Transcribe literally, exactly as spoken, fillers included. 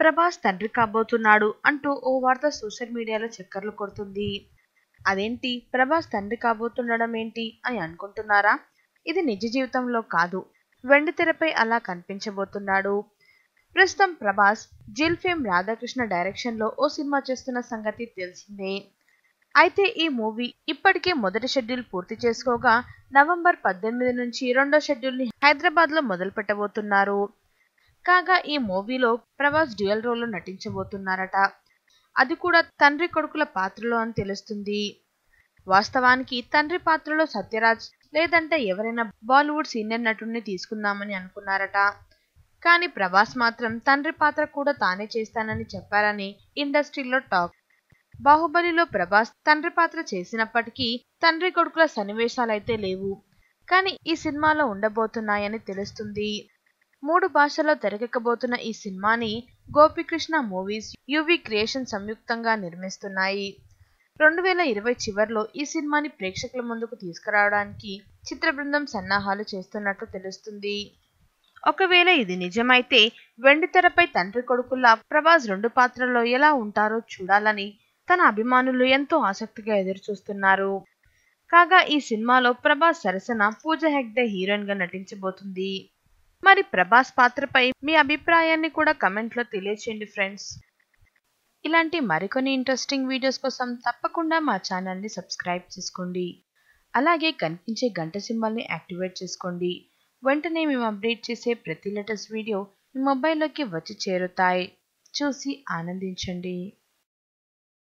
ప్రభాస్ తండ్రి కాబోతున్నాడు అంటూ ఓ వార్త సోషల్ మీడియాలో చక్కర్లు కొడుతుంది. అదేంటి ప్రభాస్ తండ్రి కాబోతుండడం ఏంటి అని అనుకుంటున్నారా? ఇది నిజ జీవితంలో కాదు, వెండితెరపై అలా కనిపించబోతున్నాడు. ప్రస్తుతం ప్రభాస్ జిల్ ఫేమ్ రాధాకృష్ణ డైరెక్షన్ లో ఓ సినిమా చేస్తున్న సంగతి తెలిసిందే. అయితే ఈ మూవీ ఇప్పటికే మొదటి షెడ్యూల్ పూర్తి చేసుకోగా నవంబర్ పద్దెనిమిది నుంచి రెండో షెడ్యూల్ ని హైదరాబాద్ లో మొదలు పెట్టబోతున్నారు. కాగా ఈ మూవీలో ప్రభాస్ డ్యూయల్ రోల్లో నటించబోతున్నారట. అది కూడా తండ్రి కొడుకుల పాత్రలో అని తెలుస్తుంది. వాస్తవానికి తండ్రి పాత్రలో సత్యరాజ్ లేదంటే ఎవరైనా బాలీవుడ్ సీనియర్ నటుడిని తీసుకుందామని అనుకున్నారట. కానీ ప్రభాస్ మాత్రం తండ్రి పాత్ర కూడా తానే చేస్తానని చెప్పారని ఇండస్ట్రీలో టాక్. బాహుబలిలో ప్రభాస్ తండ్రి పాత్ర చేసినప్పటికీ తండ్రి కొడుకుల సన్నివేశాలైతే లేవు, కానీ ఈ సినిమాలో ఉండబోతున్నాయని తెలుస్తుంది. మూడు భాషల్లో తెరకెక్కబోతున్న ఈ సినిమాని గోపికృష్ణ మూవీస్, యువి క్రియేషన్ సంయుక్తంగా నిర్మిస్తున్నాయి. రెండు వేల ఇరవై చివరిలో ఈ సినిమాని ప్రేక్షకుల ముందుకు తీసుకురావడానికి చిత్ర బృందం సన్నాహాలు చేస్తున్నట్లు తెలుస్తుంది. ఒకవేళ ఇది నిజమైతే వెండితెరపై తండ్రి కొడుకుల్లా ప్రభాస్ రెండు పాత్రల్లో ఎలా ఉంటారో చూడాలని తన అభిమానులు ఎంతో ఆసక్తిగా ఎదురుచూస్తున్నారు. కాగా ఈ సినిమాలో ప్రభాస్ సరసన పూజ హెగ్డే హీరోయిన్ గా నటించబోతుంది. మరి ప్రభాస్ పాత్రపై మీ అభిప్రాయాన్ని కూడా కమెంట్ లో తెలియచేయండి ఫ్రెండ్స్. ఇలాంటి మరికొన్ని ఇంట్రెస్టింగ్ వీడియోస్ కోసం తప్పకుండా మా ఛానల్ ని సబ్స్క్రైబ్ చేసుకోండి. అలాగే కనిపించే గంట సింబల్ ని యాక్టివేట్ చేసుకోండి. వెంటనే మేము అప్డేట్ చేసే ప్రతి లేటెస్ట్ వీడియో మీ మొబైల్లోకి వచ్చి చేరుతాయి. చూసి ఆనందించండి.